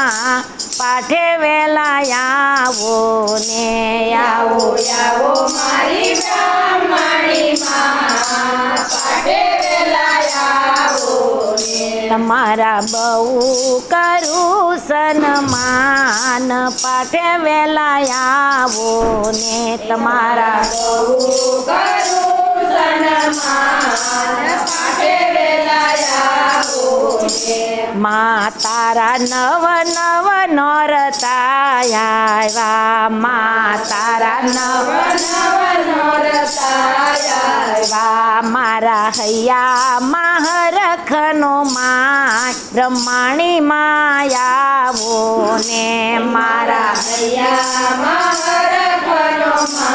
પાઠે વેલા આવો ને આવો આવો મારી બ્રાહ્મણી માં પાઠે વેલા આવો ને તમારા બહુ કરું સન્માન પાઠે વેલા આવો ને તમારા બહુ કરું સન્માન પાઠે વેલા આવો ને મા તારા નવ નવ નોરતા આવ્યા મા તારા નવ નવ નોરતા આવ્યા મારા હૈયા મહરખનો માં બ્રહ્માણી માં આવો ને મારા હૈયા મહરખનો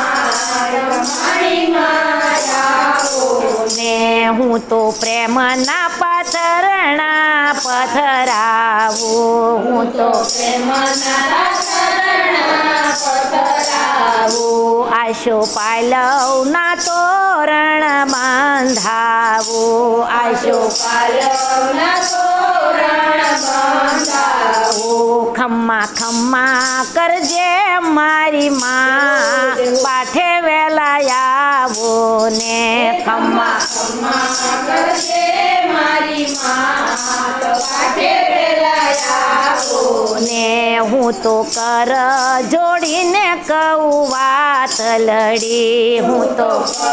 મારી માયાઓ ને હું તો પ્રેમના પથરણા પથરાવું હું તો પ્રેમના શરણા પથરાવું આશો પાલવના તોરણ બાંધાવું આશો પાલવના તોરણ બાંધાવું ખમ્મા ખમ્મા કરજે મારી માં પાઠે વેલા આવો ને ખમ્મા ખમ્મા કરજે મારી માં પાઠે વેલા આવો ને હું તો કર જોડીને કહું વાત લડી હું તો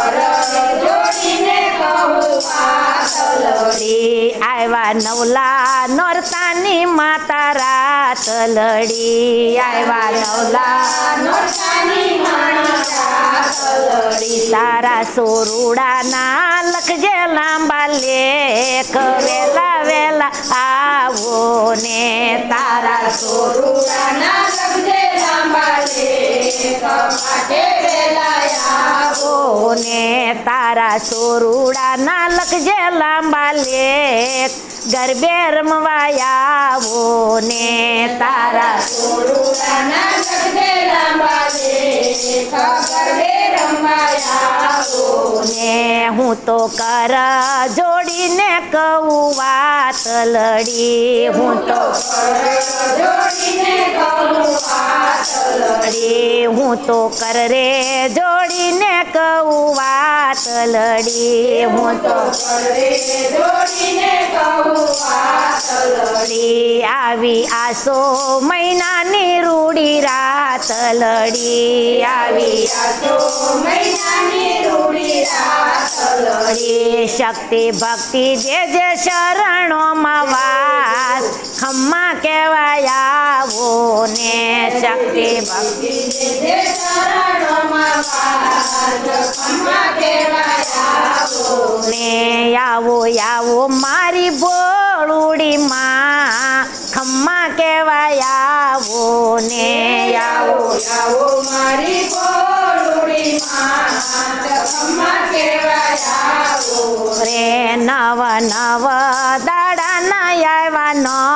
જોડીને કહું વાત લડી આવ્યા નવલા નોરતાની માતા રાત લડી આવ્યા નવલા નોરતાની રાત લડી તારા સોરુડાના લખજે લાંબા લેખ વેલા વેલા આવો ને તારા સોરુડાના લખજે લાંબા લેખ પાઠે વેલા આવો ને તારા સોરુડાના લખજે લાંબા લેખ ગરબે રમવા આવો ને તારા સોરુડાના લખજે લાંબા લેખ ગરબે રમવા આવો ને હું તો કર જોડીને કહું વાત લડી હું તો જોડીને કહું વાત લડી હું તો કર રે જોડીને કહું વાત લડી હું તો જોડીને કહું વાત લડી આવી આસો મહિનાની રૂડી રાત લડી આવી આસો મહિનાની રૂડી રાત લડી શક્તિ ભક્તિ જે જે શરણોમાં વાસ ખમ્મા કહેવાય આવો ને શક્તિ ભક્તિ જે શરણોમાં વાસ ખમ્મા કહેવાય આવો ને આવો આવો મારી ભોળુડી માં ખમ્મા કહેવાય આવો ને આવો આવો મારી બોલુડી માં ખમ્મા કહેવાય આવો રે નવ નવ દાડાના આવ્યા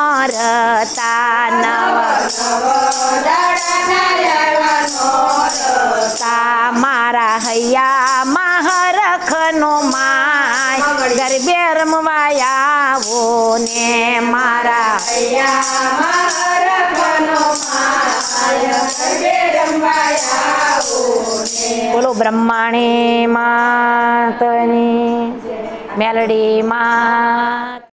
નોરતા નવ તા મારા હૈયા મહરખનો માય ગરબે રમવા આવો ને મારા બોલો બ્રહ્માણી માતની મેલડી માં